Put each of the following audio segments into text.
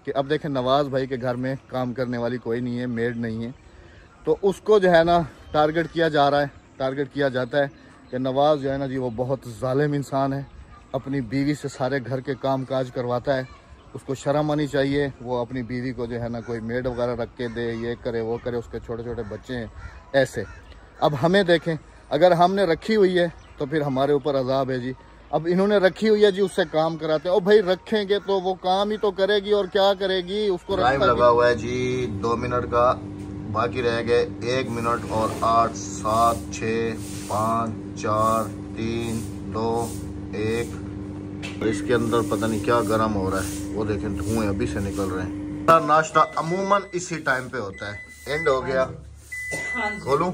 कि अब देखें नवाज़ भाई के घर में काम करने वाली कोई नहीं है, मेड नहीं है, तो उसको जो है ना टारगेट किया जा रहा है, टारगेट किया जाता है कि नवाज़ जो है ना जी वो बहुत ज़ालिम इंसान है, अपनी बीवी से सारे घर के काम काज करवाता है, उसको शर्म आनी चाहिए। वो अपनी बीवी को जो है ना कोई मेड वगैरह रख के दे, ये करे वो करे, उसके छोटे छोटे बच्चे हैं ऐसे। अब हमें देखें, अगर हमने रखी हुई है तो फिर हमारे ऊपर अजाब है जी। अब इन्होंने रखी हुई है जी, उससे काम कराते हैं। और भाई रखेंगे तो वो काम ही तो करेगी, और क्या करेगी, उसको टाइम लगा हुआ है जी 2 मिनट का, बाकी रह गए 1 मिनट और 8 7 6 5 4 3 2 1। इसके अंदर पता नहीं क्या गर्म हो रहा है, वो देखें धुएं अभी से निकल रहे हैं। नाश्ता अमूमन इसी टाइम पे होता है। एंड हो गया, खोलूं?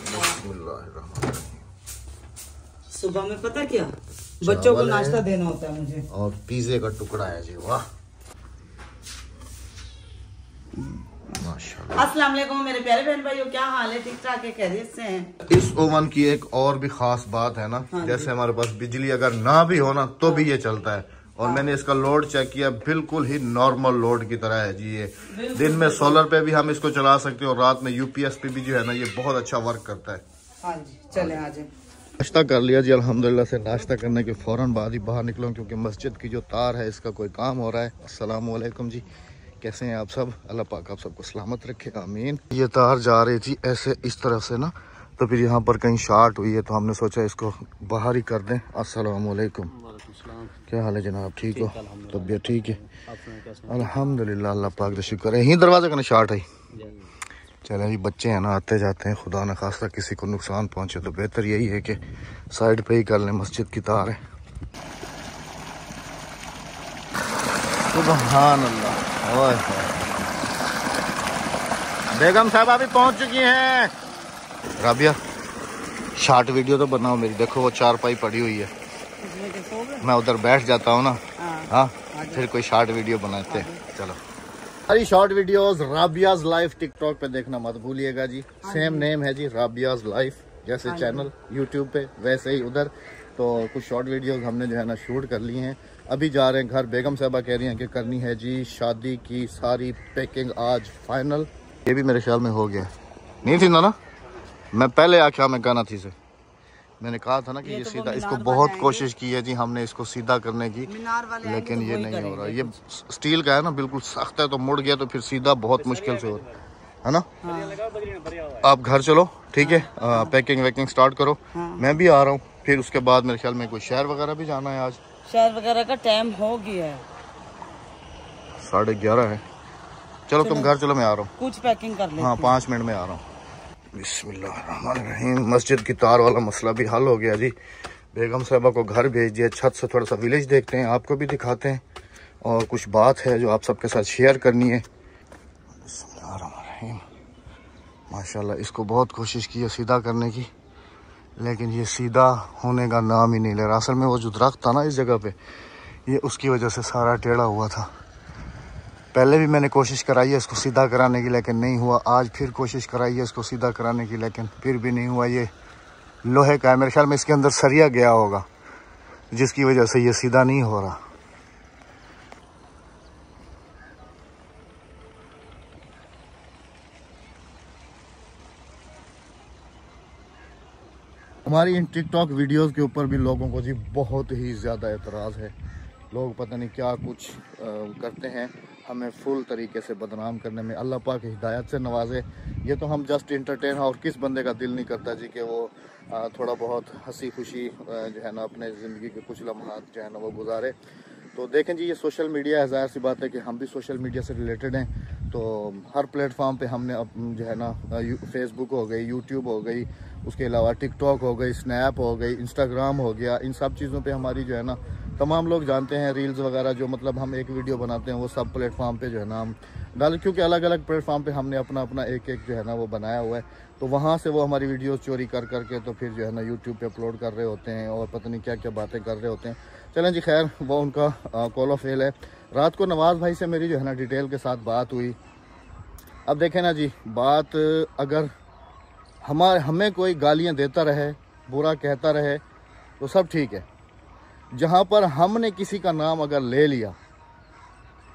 सुबह में पता क्या, बच्चों को नाश्ता देना होता है मुझे। और पिज़्ज़े का टुकड़ा है जी, वाह माशाल्लाह। अस्सलाम वालेकुम मेरे प्यारे बहन भाइयों, क्या हाल है? ठीक ठाक है, खैरियत से हैं? इस ओवन की एक और भी खास बात है ना, जैसे हमारे पास बिजली अगर ना भी हो ना तो भी ये चलता है। और मैंने इसका लोड चेक किया, बिल्कुल ही नॉर्मल लोड की तरह है जी। ये दिन में सोलर पे भी हम इसको चला सकते हैं और रात में यूपीएस पे भी जो है ना ये बहुत अच्छा वर्क करता है। हाँ जी, चले आ जाए। नाश्ता कर लिया जी अल्हम्दुलिल्लाह से। नाश्ता करने के फ़ौरन बाद ही बाहर निकला क्योंकि मस्जिद की जो तार है इसका कोई काम हो रहा है। अस्सलाम वालेकुम जी, कैसे हैं आप सब? अल्लाह पाक आप सबको सलामत रखे, आमीन। ये तार जा रही थी ऐसे इस तरफ से ना, तो फिर यहाँ पर कहीं शॉर्ट हुई है तो हमने सोचा इसको बाहर ही कर दें। अस्सलाम वालेकुम, क्या हाल है जनाब? ठीक हो? तबीयत ठीक है? अल्हम्दुलिल्लाह, अल्लाह पाक का शुक्र है। यही दरवाजे का शॉर्ट है। चलें जी, बच्चे हैं ना आते जाते हैं, खुदा न खास्ता किसी को नुकसान पहुंचे तो बेहतर यही है कि साइड पे ही कर लें। मस्जिद की तार है। सुभान अल्लाह। ओए बेगम साहब अभी पहुंच चुकी हैं। राबिया शॉर्ट वीडियो तो बनाओ मेरी। देखो वो चारपाई पड़ी हुई है, मैं उधर बैठ जाता हूँ ना, हाँ फिर कोई शॉर्ट वीडियो बनाते हैं। चलो, सारी short videos Rabiya's life TikTok पे देखना मत भूलिएगा जी। सेम नेम है जी, राबियाज लाइफ, जैसे चैनल यूट्यूब पे वैसे ही उधर। तो कुछ शॉर्ट वीडियोस हमने जो है ना शूट कर ली हैं। अभी जा रहे हैं घर। बेगम साहबा कह रही हैं कि करनी है जी शादी की सारी पैकिंग आज फाइनल। ये भी मेरे ख्याल में हो गया नहीं थी ना मैं पहले आख्या में कहना थी से मैंने कहा था ना कि ये सीधा, इसको बहुत कोशिश की है जी हमने इसको सीधा करने की, लेकिन ये नहीं हो रहा। ये स्टील का है ना, बिल्कुल सख्त है, तो मुड़ गया तो फिर सीधा बहुत मुश्किल से हो रहा है ना। आप घर चलो, ठीक है, पैकिंग वैकिंग स्टार्ट करो। मैं भी आ रहा हूँ। फिर उसके बाद मेरे ख्याल में कोई शहर वगैरह भी जाना है आज। शहर वगैरह का टाइम हो गया है, 11:30 है। चलो तुम घर चलो, मैं आ रहा हूँ। कुछ पैकिंग कर लेते हैं। हाँ 5 मिनट में आ रहा हूँ। बिस्मिल्लाहिर्रहमानिर्रहीम। मस्जिद की तार वाला मसला भी हल हो गया जी। बेगम साहबा को घर भेज दिया। छत से थोड़ा सा विलेज देखते हैं, आपको भी दिखाते हैं, और कुछ बात है जो आप सबके साथ शेयर करनी है। बिस्मिल्लाहिर्रहमानिर्रहीम। माशाल्लाह इसको बहुत कोशिश की है सीधा करने की, लेकिन ये सीधा होने का नाम ही नहीं ले रहा। असल में वो जो दरख्त था ना इस जगह पे, ये उसकी वजह से सारा टेढ़ा हुआ था। पहले भी मैंने कोशिश कराई है इसको सीधा कराने की, लेकिन नहीं हुआ। आज फिर कोशिश कराई है इसको सीधा कराने की, लेकिन फिर भी नहीं हुआ। ये लोहे का है, मेरे ख्याल में इसके अंदर सरिया गया होगा, जिसकी वजह से ये सीधा नहीं हो रहा। हमारी इन टिकटॉक वीडियोस के ऊपर भी लोगों को जी बहुत ही ज़्यादा एतराज़ है। लोग पता नहीं क्या कुछ करते हैं, हमें फुल तरीके से बदनाम करने में। अल्लाह पाक हिदायत से नवाजे। ये तो हम जस्ट इंटरटेन हैं, और किस बंदे का दिल नहीं करता जी कि वो थोड़ा बहुत हंसी खुशी जो है ना अपने ज़िंदगी के कुछ लम्हात जो है ना वो गुजारे। तो देखें जी, ये सोशल मीडिया है, ज़ाहिर सी बात है कि हम भी सोशल मीडिया से रिलेटेड हैं। तो हर प्लेटफॉर्म पे हमने जो है ना फेसबुक हो गई, यूट्यूब हो गई, उसके अलावा टिकटॉक हो गई, स्नैप हो गई, इंस्टाग्राम हो गया, इन सब चीज़ों पे हमारी जो है ना तमाम लोग जानते हैं। रील्स वगैरह जो मतलब हम एक वीडियो बनाते हैं वो सब प्लेटफॉर्म पे जो है ना हम डाल, क्योंकि अलग अलग प्लेटफॉर्म पे हमने अपना अपना एक जो है ना वो बनाया हुआ है। तो वहाँ से वो हमारी वीडियोस चोरी कर करके तो फिर जो है ना यूट्यूब पे अपलोड कर रहे होते हैं, और पता नहीं क्या क्या बातें कर रहे होते हैं। चलें जी, खैर वो उनका कॉल ऑफ फेल है। रात को नवाज़ भाई से मेरी जो है ना डिटेल के साथ बात हुई। अब देखें ना जी, बात अगर हमें कोई गालियाँ देता रहे, बुरा कहता रहे तो सब ठीक है। जहाँ पर हमने किसी का नाम अगर ले लिया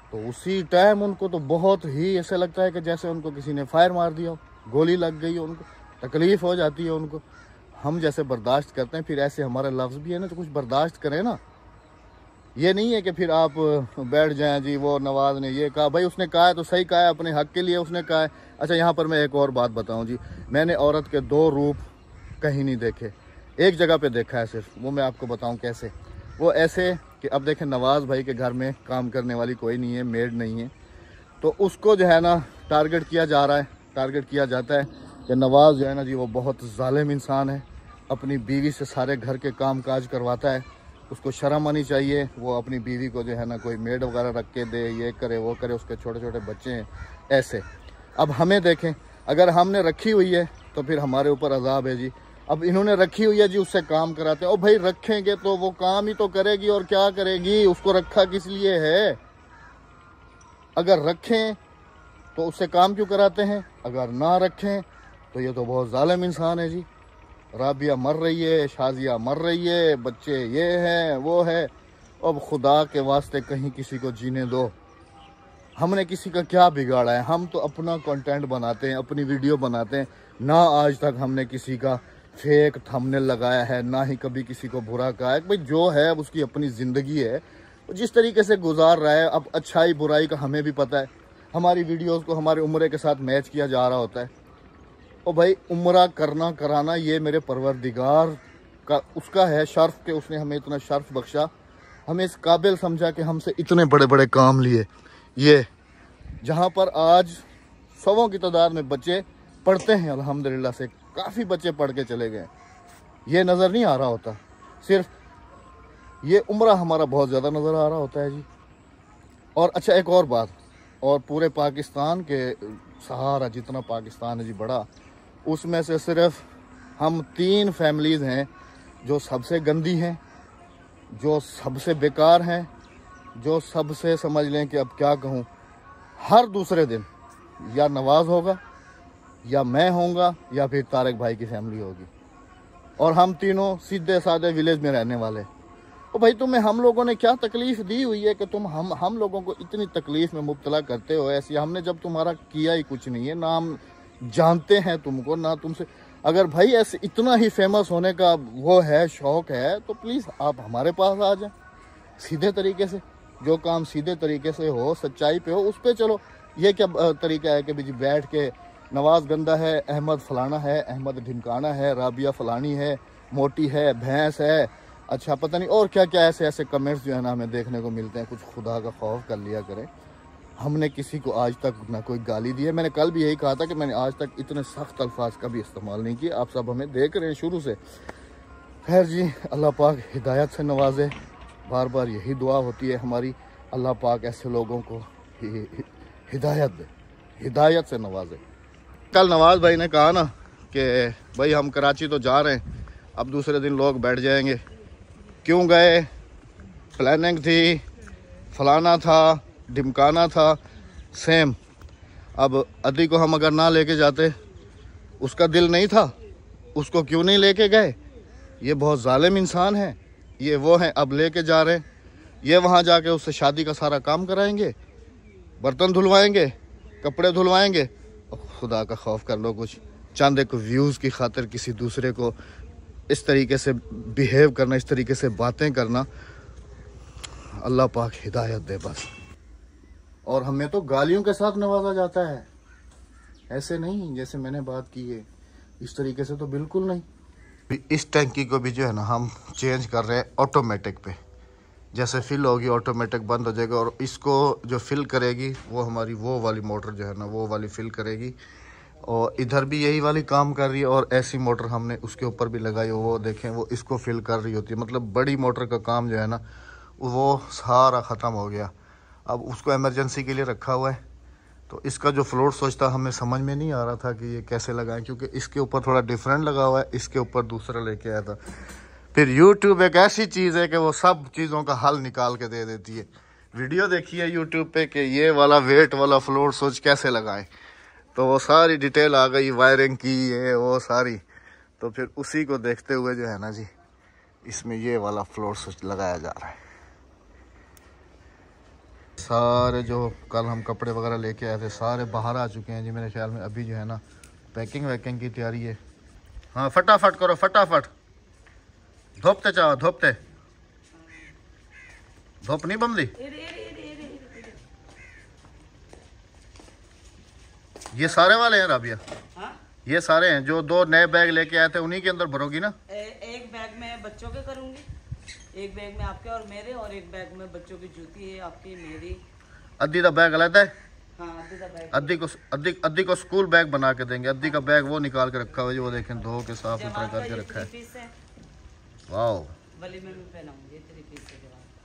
तो उसी टाइम उनको तो बहुत ही ऐसे लगता है कि जैसे उनको किसी ने फायर मार दिया हो, गोली लग गई हो, उनको तकलीफ़ हो जाती है उनको। हम जैसे बर्दाश्त करते हैं, फिर ऐसे हमारे लफ्ज़ भी है ना, तो कुछ बर्दाश्त करें ना। ये नहीं है कि फिर आप बैठ जाएं जी वो नवाज़ ने ये कहा, भाई उसने कहा है तो सही कहा है, अपने हक के लिए उसने कहा है। अच्छा, यहाँ पर मैं एक और बात बताऊं जी, मैंने औरत के दो रूप कहीं नहीं देखे, एक जगह पे देखा है सिर्फ, वो मैं आपको बताऊं कैसे। वो ऐसे कि अब देखें, नवाज़ भाई के घर में काम करने वाली कोई नहीं है, मेड नहीं है, तो उसको जो है ना टारगेट किया जा रहा है, टारगेट किया जाता है कि नवाज़ जो है ना जी वो बहुत जालिम इंसान है, अपनी बीवी से सारे घर के काम काज करवाता है, उसको शर्म आनी चाहिए। वो अपनी बीवी को जो है ना कोई मेड वगैरह रख के दे, ये करे वो करे, उसके छोटे छोटे बच्चे हैं ऐसे। अब हमें देखें, अगर हमने रखी हुई है तो फिर हमारे ऊपर अजाब है जी। अब इन्होंने रखी हुई है जी, उससे काम कराते हैं। और भाई रखेंगे तो वो काम ही तो करेगी, और क्या करेगी, उसको रखा किस लिए है। अगर रखें तो उससे काम क्यों कराते हैं, अगर ना रखें तो ये तो बहुत जालिम इंसान है जी। राबिया मर रही है, शाजिया मर रही है, बच्चे ये हैं वो है। अब खुदा के वास्ते कहीं किसी को जीने दो। हमने किसी का क्या बिगाड़ा है, हम तो अपना कंटेंट बनाते हैं, अपनी वीडियो बनाते हैं ना। आज तक हमने किसी का फेक थंबनेल लगाया है, ना ही कभी किसी को बुरा कहा है। भाई जो है उसकी अपनी ज़िंदगी है, जिस तरीके से गुजार रहा है। अब अच्छाई बुराई का हमें भी पता है, हमारी वीडियोस को हमारे उम्र के साथ मैच किया जा रहा होता है। और भाई उम्रा करना कराना ये मेरे परवरदिगार का उसका है शर्फ, के उसने हमें इतना शर्फ बख्शा, हमें इस काबिल समझा कि हमसे इतने बड़े बड़े काम लिए। ये जहाँ पर आज सौों की तादाद में बच्चे पढ़ते हैं, अल्हम्दुलिल्लाह से काफ़ी बच्चे पढ़ के चले गए, ये नज़र नहीं आ रहा होता। सिर्फ ये उम्रा हमारा बहुत ज़्यादा नज़र आ रहा होता है जी। और अच्छा एक और बात, और पूरे पाकिस्तान के सहारा जितना पाकिस्तान है जी बड़ा, उसमें से सिर्फ हम 3 फैमिलीज़ हैं जो सबसे गंदी हैं, जो सबसे बेकार हैं, जो सबसे समझ लें कि अब क्या कहूँ, हर दूसरे दिन या नवाज़ होगा या मैं होऊंगा या फिर तारक भाई की फैमिली होगी। और हम तीनों सीधे साधे विलेज में रहने वाले। तो भाई तुम्हें हम लोगों ने क्या तकलीफ़ दी हुई है कि तुम हम लोगों को इतनी तकलीफ़ में मुब्तला करते हो ऐसी। हमने जब तुम्हारा किया ही कुछ नहीं है, ना हम जानते हैं तुमको, ना तुमसे। अगर भाई ऐसे इतना ही फेमस होने का वो है, शौक़ है, तो प्लीज़ आप हमारे पास आ जाएं सीधे तरीके से। जो काम सीधे तरीके से हो, सच्चाई पे हो, उस पर चलो। ये क्या तरीका है कि जी बैठ के नवाज़ गंदा है, अहमद फलाना है, अहमद ढिमकाना है, राबिया फलानी है, मोटी है, भैंस है, अच्छा पता नहीं और क्या क्या ऐसे ऐसे कमेंट्स जो है ना हमें देखने को मिलते हैं। कुछ खुदा का खौफ कर लिया करें। हमने किसी को आज तक ना कोई गाली दी है। मैंने कल भी यही कहा था कि मैंने आज तक इतने सख्त अल्फाज का भी इस्तेमाल नहीं किया। आप सब हमें देख रहे हैं शुरू से। खैर जी, अल्लाह पाक हिदायत से नवाजे, बार बार यही दुआ होती है हमारी, अल्लाह पाक ऐसे लोगों को हिदायत दे, हिदायत से नवाजे। कल नवाज़ भाई ने कहा ना कि भाई हम कराची तो जा रहे हैं, अब दूसरे दिन लोग बैठ जाएंगे, क्यों गए, प्लानिंग थी, फलाना था, ढिमकाना था, सेम। अब अदी को हम अगर ना लेके जाते, उसका दिल नहीं था, उसको क्यों नहीं लेके गए। ये बहुत जालिम इंसान है, ये वो हैं, अब लेके जा रहे हैं। ये वहाँ जाके उससे शादी का सारा काम कराएंगे, बर्तन धुलवाएंगे, कपड़े धुलवाएंगे। खुदा का खौफ कर लो कुछ, चंद एक व्यूज़ की खातिर किसी दूसरे को इस तरीके से बिहेव करना, इस तरीके से बातें करना, अल्लाह पाक हिदायत दे बस। और हमें तो गालियों के साथ नवाजा जाता है, ऐसे नहीं जैसे मैंने बात की है, इस तरीके से तो बिल्कुल नहीं। इस टैंकी को भी जो है ना हम चेंज कर रहे हैं ऑटोमेटिक पे। जैसे फिल होगी ऑटोमेटिक बंद हो जाएगा, और इसको जो फिल करेगी वो हमारी वो वाली मोटर जो है ना वो वाली फिल करेगी। और इधर भी यही वाली काम कर रही है, और ऐसी मोटर हमने उसके ऊपर भी लगाई, वो देखें वो इसको फिल कर रही होती है। मतलब बड़ी मोटर का काम जो है ना वो सारा ख़त्म हो गया। अब उसको इमरजेंसी के लिए रखा हुआ है। तो इसका जो फ्लोट सोचता हमें समझ में नहीं आ रहा था कि ये कैसे लगाएं, क्योंकि इसके ऊपर थोड़ा डिफरेंट लगा हुआ है, इसके ऊपर दूसरा लेके आया था। फिर यूट्यूब एक ऐसी चीज़ है कि वो सब चीज़ों का हल निकाल के दे देती है। वीडियो देखी है यूट्यूब पे कि ये वाला वेट वाला फ्लोट सोच कैसे लगाएं, तो वो सारी डिटेल आ गई, वायरिंग की है वो सारी। तो फिर उसी को देखते हुए जो है ना जी इसमें ये वाला फ्लोट स्विच लगाया जा रहा है। सारे जो कल हम कपड़े वगैरह लेके आए थे सारे बाहर आ चुके हैं जी। मेरे ख्याल में अभी जो है ना पैकिंग वैकिंग की तैयारी है। हाँ फटाफट करो फटाफट, धोपते चाहो धोपते, धूप नहीं बंदी। ये सारे वाले हैं राबिया? हाँ? ये सारे हैं जो 2 नए बैग लेके आए थे उन्हीं के अंदर भरोगी ना? एक बैग में बच्चों के करूंगी, एक बैग में आपके और मेरे, और एक बैग में बच्चों की जूती है आपकी मेरी। अद्दी का बैग अलग है। हाँ अद्दी का बैग। अद्दी को स्कूल बैग बना के देंगे। अद्दी का बैग वो निकाल के रखा हुआ है, वो देखें धो के साफ सुथरा करके रखा है। वाह वली में भी पहनाऊंगी 3 पीस है।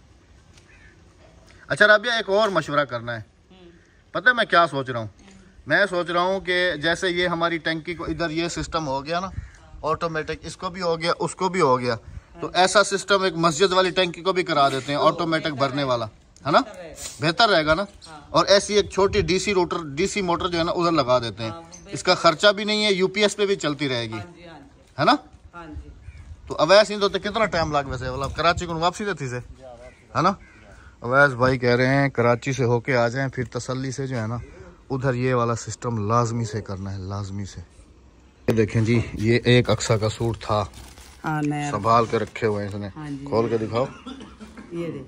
अच्छा राबिया एक और मशवरा करना है। पता है मैं क्या सोच रहा हूँ? मैं सोच रहा हूँ कि जैसे ये हमारी टंकी को इधर ये सिस्टम हो गया ना ऑटोमेटिक, इसको भी हो गया उसको भी हो गया, तो ऐसा सिस्टम एक मस्जिद वाली टंकी को भी करा देते हैं ऑटोमेटिक भरने वाला, है ना? बेहतर रहेगा ना? और ऐसी एक छोटी डीसी मोटर जो है ना उधर लगा देते हैं। इसका खर्चा भी नहीं है, यूपीएस पे भी चलती रहेगी, है ना? तो अवैस नहीं तो कितना टाइम लग वैसे वाला कराची को वापसी देती से, है ना? अवैस भाई कह रहे हैं कराची से होके आ जाएं फिर तसल्ली से जो है ना उधर ये वाला सिस्टम लाजमी से करना है, लाजमी से। ये देखें जी, ये एक अक्सा का सूट था, संभाल के रखे हुए हैं इसने। खोल के दिखाओ। ये देख,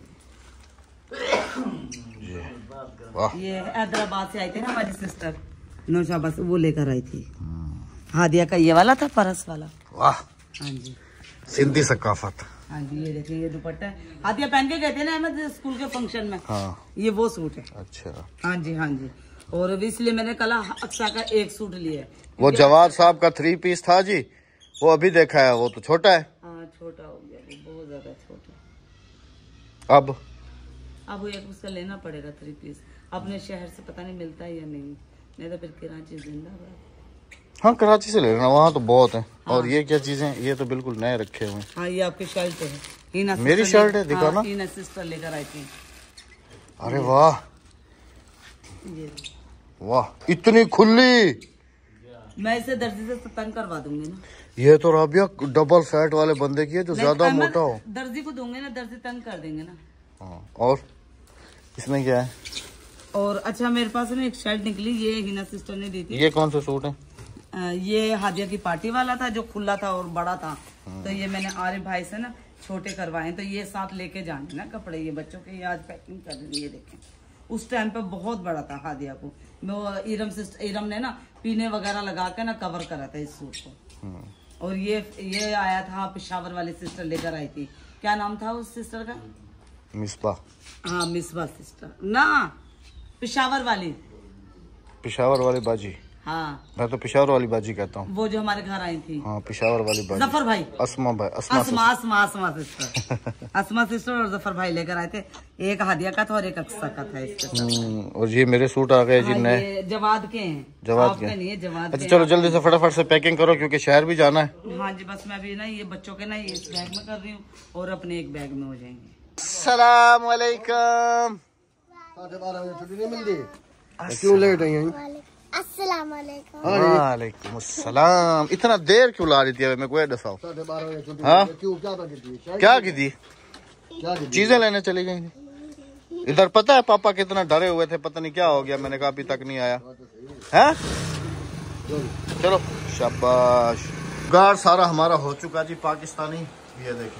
वाह, ये हैदराबाद से आई थी ना हमारी सिस्टर नौशाबा से, वो लेकर आई थी। हादिया का ये वाला था परस वाला। वाह, हाँ जी, सिंधी सकाफत। हाँ जी, ये देखिए ये दुपट्टा है। हादिया पहन के गए थे ना अहमद स्कूल के फंक्शन में। हाँ, ये वो सूट है। अच्छा, हाँ जी, हाँ जी। और अभी इसलिए मैंने कल अक्सा का एक सूट लिया है। वो जवाद साहब का 3 पीस था जी, वो अभी देखा है, वो तो छोटा है। हाँ छोटा हो गया, बहुत ज्यादा छोटा। अब एक उसका लेना पड़ेगा 3 पीस। अपने शहर से पता नहीं मिलता है या नहीं तो फिर कराची जिंदाबाद। हाँ कराची से ले लेना, वहाँ तो बहुत है। हाँ। और ये क्या चीजें, ये तो बिल्कुल नए रखे हुए हैं। हाँ ये आपकी शर्ट है, मेरी शर्ट है, दिखा ना। हीना सिस्टर लेकर आई थी। अरे वाह वाह, इतनी खुली। मैं इसे दर्जी से तंग करवा दूंगी ना। ये तो राबिया डबल फैट वाले बंदे की है जो ज्यादा मोटा हो। दर्जी को दूंगे ना, दर्जी तंग कर देंगे ना। हाँ, और इसमें क्या है? और अच्छा मेरे पास ना एक शर्ट निकली, ये हिना सिस्टर ने दी थी। ये कौन सा सूट है? ये हादिया की पार्टी वाला था जो खुला था और बड़ा था। तो ये मैंने आरिफ भाई से ना छोटे करवाए, तो ये साथ लेके जाने ना कपड़े, ये बच्चों के। ये आज पैकिंग कर दी, ये देखें। उस टाइम पे बहुत बड़ा था हादिया को। इरम ने ना पीने वगैरह लगा के ना कवर करा था इस सूट को। और ये आया था पेशावर वाली सिस्टर लेकर आई थी। क्या नाम था उस सिस्टर का? मिसबा। हाँ मिसबा सिस्टर ना, पेशावर वाली बाजी। हाँ मैं तो पेशावर वाली बाजी कहता हूँ। वो जो हमारे घर आई थी। हाँ पेशावर वाली बाजी। जफर भाई, अस्मा सिस्टर। अस्मा सिस्टर और जफर भाई लेकर आए थे। एक हादिया का था और एक अक्सा का था इसके। और ये मेरे सूट आ गए जी नए। जवाद के हैं, जवाद के नहीं है, जवाद। अच्छा चलो जल्दी से फटाफट से पैकिंग करो क्योंकि शहर भी जाना है। हाँ जी, बस मैं अभी ना ये बच्चों के ना इस बैग में कर रही हूँ और अपने एक बैग में हो जाएंगे। अस्सलाम वालेकुम। 12:30 बजे छुट्टी नहीं मिलती, क्यों लेट आई? अस्सलाम वालेकुम। वालेकुम अस्सलाम। इतना देर क्यों ला रही थी? मैं कोई दसाओ। 12:30 बजे छुट्टी। हाँ क्यों, क्या की थी? चीजें लेने चली गई इधर। पता है पापा कितना डरे हुए थे, पता नहीं क्या हो गया। मैंने कहा अभी तक नहीं आया है। चलो शाबाश। गार्ड सारा हमारा हो चुका जी पाकिस्तानी। ये देखें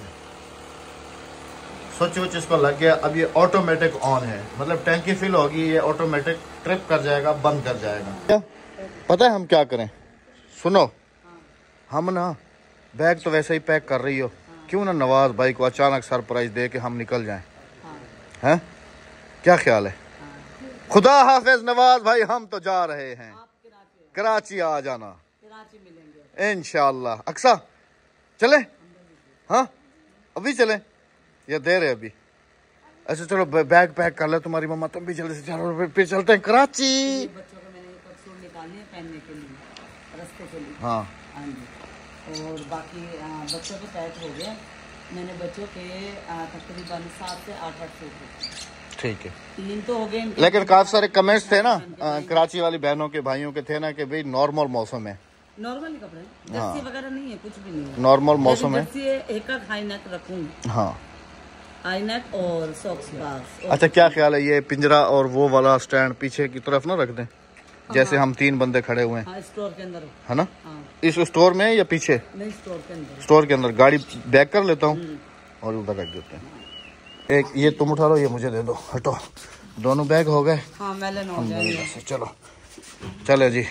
स्विच इसको लग गया। अब ये ऑटोमेटिक ऑन है, मतलब टैंकी फिल होगी, ये ऑटोमेटिक ट्रिप कर जाएगा, बंद कर जाएगा। क्या पता है हम क्या करें? सुनो, हम ना बैग तो वैसे ही पैक कर रही हो, क्यों ना नवाज भाई को अचानक सरप्राइज दे के हम निकल जाएं? हैं? क्या ख्याल है? खुदा हाफिज नवाज भाई, हम तो जा रहे हैं कराची। आ जाना इंशाल्लाह। अक्सा चले? हाँ अभी चले या देर है अभी? अच्छा चलो बैग पैक कर ले तुम्हारी मम्मा, तुम भी जल्दी से चलो, फिर चलते हैं कराची। बच्चों को मैंने एक सूट निकालने हैं पहनने के लिए, रास्ते के लिए। हाँ और बाकी बच्चों के पैक हो गए। मैंने बच्चों के तकरीबन 7 से 8 सूट। ठीक है, 3 तो हो गए। लेकिन काफी सारे कमेंट्स थे ना कराची वाली बहनों के भाइयों के थे ना कि भाई नॉर्मल मौसम है, नॉर्मल कपड़े, जर्सी वगैरह नहीं है, कुछ भी नहीं है, नॉर्मल मौसम है। एक हाई नेक रखूंगी। हाँ हाई नेक और सॉक्स बस। अच्छा, क्या ख्याल है ये पिंजरा और वो वाला स्टैंड पीछे की तरफ ना रख दें, जैसे हम 3 बंदे खड़े हुए हैं? हाँ, स्टोर के अंदर है ना? हाँ। इस स्टोर में या पीछे? नहीं, स्टोर के अंदर। स्टोर के अंदर गाड़ी बैक कर लेता हूँ और उधर रख देते हैं। एक ये तुम उठा लो, ये मुझे दे दो, हटो। दोनों बैग हो गए। हाँ, मेलन हो जाएगा। चलो चले जी,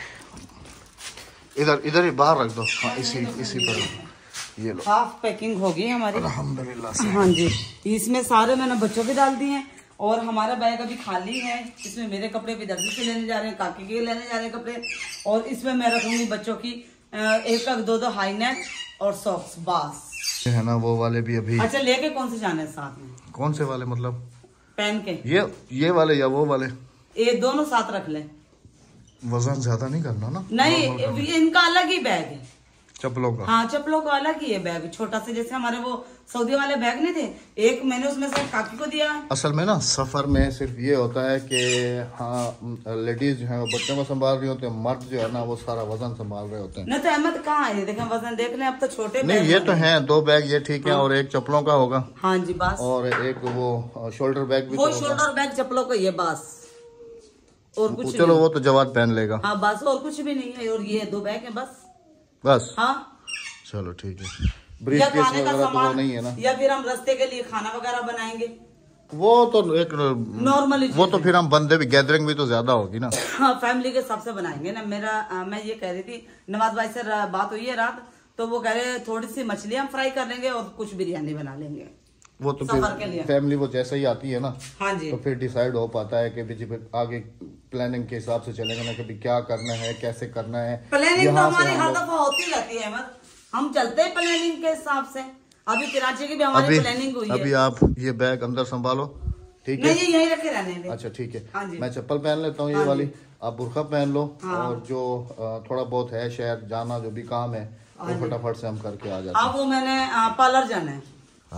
इधर इधर ही बाहर रख दो। हाँ, इसी पर ये लो। हाफ पैकिंग होगी हमारी अल्हम्दुलिल्लाह से। हाँ जी, इसमें सारे मैंने बच्चों के डाल दिए हैं और हमारा बैग अभी खाली है। इसमें मेरे कपड़े भी दर्जी से लेने जा रहे हैं, काकी के लेने जा रहे हैं कपड़े, और इसमें मैं रखूंगी बच्चों की 1-2 हाई नेक और सॉक्स बस है ना। वो वाले भी अभी। अच्छा, लेके कौन से जाने साथ में? कौन से वाले मतलब? पहन के ये वाले या वो वाले? ये दोनों साथ रख ले। वजन ज्यादा नहीं करना ना? नहीं, इनका अलग ही बैग है चप्पलों का। हाँ, चप्पलों का अलग ही है बैग, छोटा से। जैसे हमारे वो सऊदी वाले बैग नहीं थे, एक मैंने उसमें से काकी को दिया। असल में ना सफर में सिर्फ ये होता है कि हाँ, लेडीज जो है वो बच्चों को संभाल रही होती है, मर्द जो है ना वो सारा वजन संभाल रहे होते हैं। नहीं तो अहमद कहाँ है? देखें वजन देख लें, अब तो छोटे नहीं, ये तो है 2 बैग ये ठीक है। और एक चप्पलों का होगा। हाँ जी, बस। और एक वो शोल्डर बैग भी। वो शोल्डर बैग चप्पलों का ये बस, और कुछ चलो नहीं। वो तो जवाद पहन लेगा। हाँ बस, और कुछ भी नहीं है। और ये 2 बैग है बस। हाँ, चलो ठीक है। या ब्रीफ केस खाने का वगैरह तो वो सामान, नहीं है ना? या फिर हम रास्ते के लिए खाना वगैरह बनाएंगे, वो तो एक नॉर्मली। वो तो फिर हम बंदे भी, गैदरिंग भी तो ज्यादा होगी ना। हाँ, फैमिली के हिसाब से बनाएंगे ना। मैं ये कह रही थी, नवाज भाई से बात हुई है रात, तो वो कह रहे थोड़ी सी मछली हम फ्राई कर लेंगे और कुछ बिरयानी बना लेंगे। वो तो फिर फैमिली वो जैसे ही आती है ना, हाँ जी, तो फिर डिसाइड हो पाता है कि आगे प्लानिंग के हिसाब से चलेंगे ना, कि क्या करना है, कैसे करना है। प्लानिंग तो हमारी हर दफा होती रहती है, हम चलते हैं प्लानिंग के हिसाब से। अभी कराची की भी हमारी प्लानिंग हुई है। अभी आप ये बैग अंदर संभालो, ठीक है? नहीं, यहीं रखे रहने दे। अच्छा ठीक है। हाँ, मैं चप्पल पहन लेता हूँ ये वाली, आप बुर्का पहन लो। और जो थोड़ा बहुत है शहर जाना, जो भी काम है वो फटाफट से हम करके आ जाते हैं। अब वो मैंने पार्लर जाना है।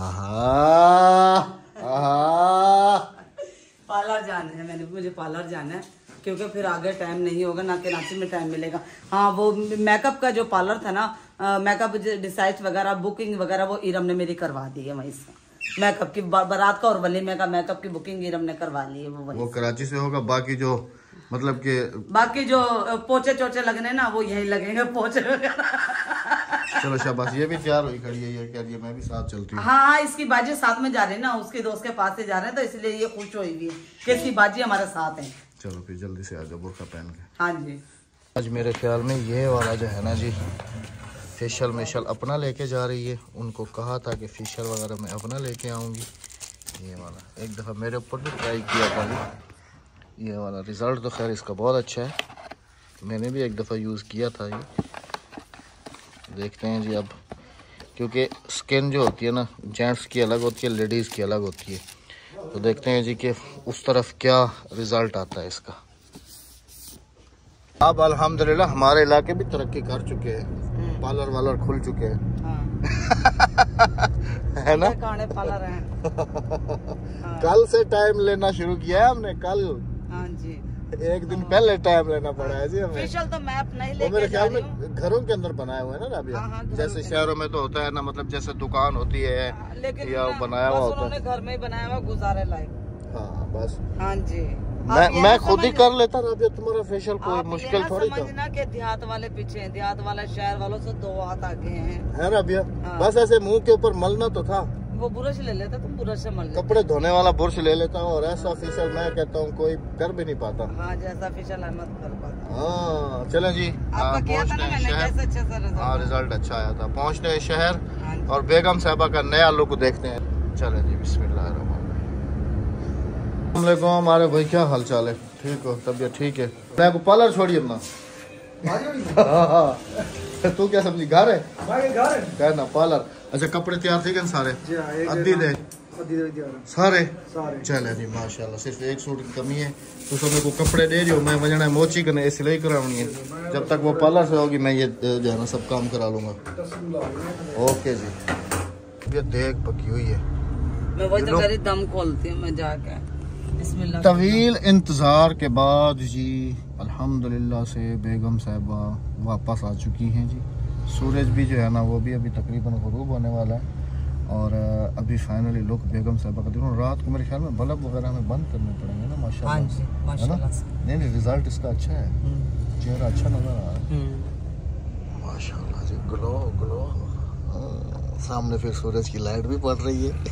पार्लर जाना है मुझे पार्लर जाना है, क्योंकि फिर आगे टाइम नहीं होगा ना, कराची में टाइम मिलेगा। हाँ, वो मेकअप का जो पार्लर था ना, मेकअप डिसाइड वगैरह, बुकिंग वगैरह, वो इरम ने मेरी करवा दी है वहीं से। मेकअप की बारात का और वलीमे का मेकअप की बुकिंग इरम ने करवा ली है। वो कराची से होगा। बाकी जो मतलब कि बाकी जो पोचे चोचे लगने ना, वो यही लगेंगे पोचे वगैरह। चलो शाबाश, ये भी तैयार हुई खड़ी है, ये कह रही है मैं भी साथ चलती हूँ। हाँ, इसकी बाजी साथ में जा रही है ना, उसके दोस्त के पास से जा रहे हैं, तो इसलिए ये खुश हुई हुई है कि इसकी बाजी हमारे साथ है। चलो फिर जल्दी से आ जाओ बुर्का पहन के। हाँ जी। आज मेरे ख्याल में ये वाला जो है ना जी, फेशियल मेशल अपना लेके जा रही है। उनको कहा था कि फेशियल वगैरह मैं अपना लेके आऊँगी। ये वाला एक दफ़ा मेरे ऊपर भी ट्राई किया था, ये वाला रिज़ल्ट तो खैर इसका बहुत अच्छा है। मैंने भी एक दफ़ा यूज़ किया था ये। देखते हैं जी अब, क्योंकि स्किन जो होती है ना, जेंट्स की अलग होती है, लेडीज़ की अलग होती है। तो देखते हैं जी कि उस तरफ क्या रिज़ल्ट आता है इसका। अब अल्हम्दुलिल्लाह हमारे इलाके भी तरक्की कर चुके हैं, पार्लर वालर खुल चुके हैं। है ना? पार्लर है। कल से टाइम लेना शुरू किया है हमने, कल। हाँ जी, एक दिन पहले टाइम लेना पड़ा है जी हमें। फेशियल तो मैं अपना ही लेके मेरे ख्याल में घरों के अंदर बनाए हुए हैं ना अभी। जैसे शहरों में तो होता है ना, मतलब जैसे दुकान होती है, लेकिन या बनाया हुआ होता है। घर में ही बनाया हुआ, गुजारे लायक। हाँ बस। हाँ जी, मैं खुद ही कर लेता ना। तुम्हारा फेशियल कोई मुश्किल थोड़ी था। समझना कि देहात वाले पीछे हैं, देहात वाले शहर वालों से 2 हाथ आगे हैं। है ना भैया? बस ऐसे मुंह के ऊपर मलना तो था। वो बुरश ले लेता, तुम बुरश से मल लेते। कपड़े धोने वाला बुरश ले लेता हूँ, और ऐसा फेशियल मैं कहता हूँ कोई कर भी नहीं पाता। हाँ, जैसा फेशियल अहमद कर पाता। हाँ चलें जी, पहुँचते हैं शहर। हाँ, रिजल्ट अच्छा आया था। पहुँचते हैं शहर और बेगम साहबा का नया लुक देखते हैं। चलें जी, बिस्मिल्लाह। हमारे भाई क्या हाल चाल है? ठीक हो? तबीयत ठीक है? मैं को पार्लर छोड़िए अपना। तू क्या समझी? घर है कहना पार्लर। अच्छा, कपड़े तैयार थे क्या सारे? अद्दी दे सारे चले जी माशाल्लाह। सिर्फ एक सूट की कमी है, तो सब मेरे को कपड़े दे रही हो। मैं वजना है मोची करने, सिलाई करानी है। जब तक वो पार्लर से होगी मैं ये जो है ना सब काम करा लूंगा। ओके जी। ये देख पकी हुई है, मैं वही तो मेरी दम खोलती हूँ मैं जाके। बिस्मिल्लाह। तवील इंतजार के बाद जी अल्हम्दुलिल्लाह से बेगम साहिबा वापस आ चुकी हैं जी। सूरज भी जो है ना वो भी अभी तकरीबन गुरूब होने वाला है, और अभी फाइनली लुक बेगम साहबा का देखो। रात को मेरे ख्याल में बल्ब वगैरह हमें बंद करने पड़ेंगे ना माशाल्लाह। हाँ जी, माशाल्लाह से। नहीं रिजल्ट इसका अच्छा है, चेहरा अच्छा नजर आ रहा है माशाल्लाह जी। ग्लो ग्लो, सामने फिर सूरज की लाइट भी पड़ रही है।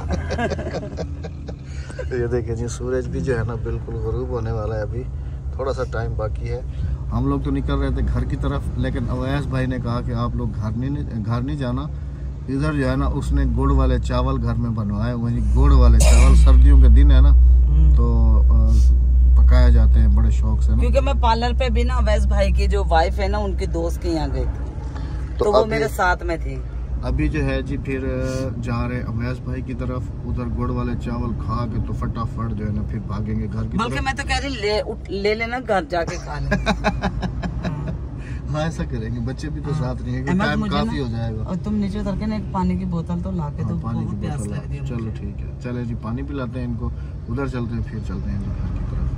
ये देखें जी, सूरज भी जो है ना बिल्कुल गुरूब होने वाला है। अभी थोड़ा सा टाइम बाकी है। हम लोग तो निकल रहे थे घर की तरफ, लेकिन अवैस भाई ने कहा कि आप लोग घर नहीं जाना, इधर जो है ना उसने गुड़ वाले चावल घर में बनवाए। वही गुड़ वाले चावल सर्दियों के दिन है ना तो पकाए जाते हैं बड़े शौक से ना। क्योंकि मैं पार्लर पे भी ना अवैस भाई की जो वाइफ है ना उनके दोस्त के यहाँ गई थी, तो वो मेरे साथ में थी। अभी जो है जी फिर जा रहे अवैस भाई की तरफ, उधर गुड़ वाले चावल खा के तो फटाफट जो है ना फिर भागेंगे घर की तरफ। बल्कि मैं तो कह रही ले लेना घर जाके खा ले। हाँ ऐसा करेंगे, बच्चे भी तो साथ नहीं है, टाइम काफी हो जाएगा। और तुम नीचे उतर के ना एक पानी की बोतल तो ला के दो, पानी की बोतल। चलो ठीक है, चले जी पानी पिलाते हैं इनको, उधर चलते हैं, फिर चलते हैं घर की तरफ।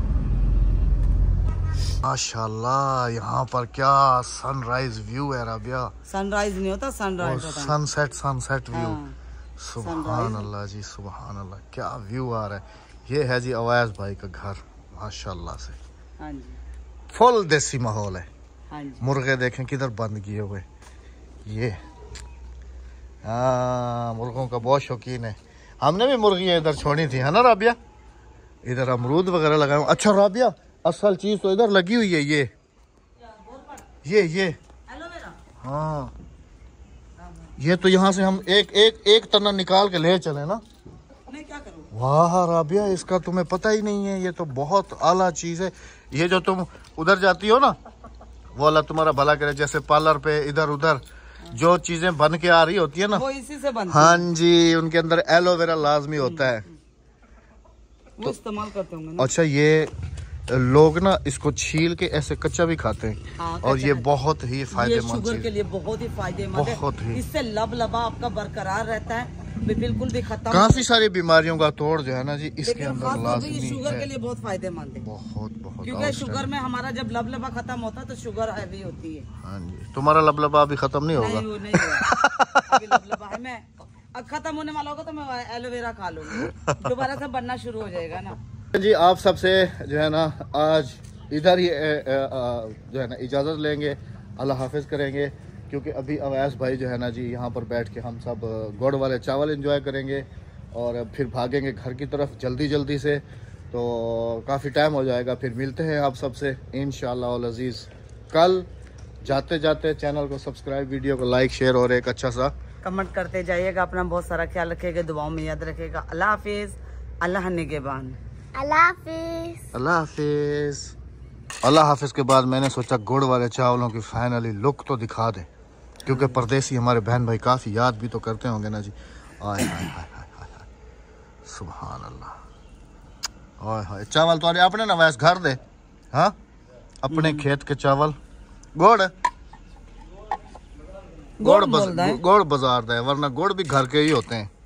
माशाल्लाह यहाँ पर क्या सनराइज व्यू है राबिया। सनराइज नहीं होता, सनराइज होता है। Sunset view. सुभान अल्लाह जी, सुभान अल्लाह, क्या व्यू आ रहा है। ये है जी अवैस भाई का घर माशाल्लाह से। हाँ जी, फुल देसी माहौल है। हाँ जी। मुर्गे देखें किधर बंद किए हुए, ये मुर्गों का बहुत शौकीन है। हमने भी मुर्गियाँ इधर छोड़ी थी है ना राबिया, इधर अमरूद वगैरह लगाए। अच्छा राबिया, असल चीज तो इधर लगी हुई है, ये हाँ, ये तो यहाँ से हम एक तना निकाल के ले चले ना। मैं क्या करूँ? वाह राबिया, इसका तुम्हें पता ही नहीं है, ये तो बहुत आला चीज है। ये जो तुम उधर जाती हो ना, वो अल्लाह तुम्हारा भला करे, जैसे पार्लर पे इधर उधर जो चीजें बन के आ रही होती है ना, वो इसी से बनती हाँ जी, उनके अंदर एलोवेरा लाजमी होता है, वो इस्तेमाल करते होंगे ना। अच्छा, ये लोग ना इसको छील के ऐसे कच्चा भी खाते हैं। हाँ, और ये बहुत ही फायदेमंद, शुगर के लिए बहुत ही फायदेमंद है। इससे लबलबा आपका बरकरार रहता है, बिल्कुल भी खत्म। काफी सारी बीमारियों का तोड़ जो है ना जी इसके अंदर लाजमी है। शुगर के लिए बहुत फायदेमंद है, बहुत क्योंकि शुगर में हमारा जब लबलबा खत्म होता है तो शुगर हैवी होती है। हाँ जी, तुम्हारा लबलबा अभी खत्म नहीं होगा। नहीं हुआ। अभी लबलबा है, मैं अब खत्म होने वाला होगा तो मैं एलोवेरा खा लूंगी, दोबारा से बनना शुरू हो जाएगा ना जी। आप सबसे जो है ना आज इधर ही जो है ना इजाज़त लेंगे, अल्लाह हाफिज़ करेंगे, क्योंकि अभी अवैस भाई जो है ना जी यहाँ पर बैठ के हम सब गुड़ वाले चावल एंजॉय करेंगे और फिर भागेंगे घर की तरफ जल्दी से, तो काफ़ी टाइम हो जाएगा। फिर मिलते हैं आप सबसे इंशाअल्लाह अल अज़ीज़ कल। जाते जाते चैनल को सब्सक्राइब, वीडियो को लाइक, शेयर और एक अच्छा सा कमेंट करते जाइएगा। अपना बहुत सारा ख्याल रखिएगा, दुआओं में याद रखिएगा। अल्लाह हाफिज़, अल्लाह निगहबान। अल्लाह हाफिज़। अल्लाह हाफिज़ के बाद मैंने सोचा गुड़ वाले चावलों की फाइनली लुक तो दिखा दें, क्योंकि परदेसी हमारे बहन भाई काफ़ी याद भी तो करते होंगे ना जी। आय हाय हाय हाय, सुभान अल्लाह। आय हाय, चावल तो अपने ना वैसे घर दे, हाँ अपने खेत के चावल। गुड़ बाजार दे, वरना गुड़ भी घर के ही होते हैं।